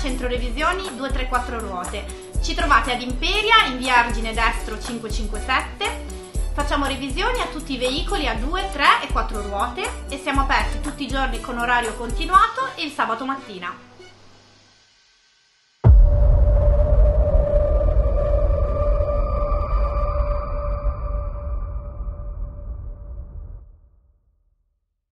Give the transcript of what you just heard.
Centro Revisioni 234 Ruote. Ci trovate ad Imperia, in via Argine Destro 557. Facciamo revisioni a tutti i veicoli a 2, 3 e 4 ruote e siamo aperti tutti i giorni con orario continuato e il sabato mattina.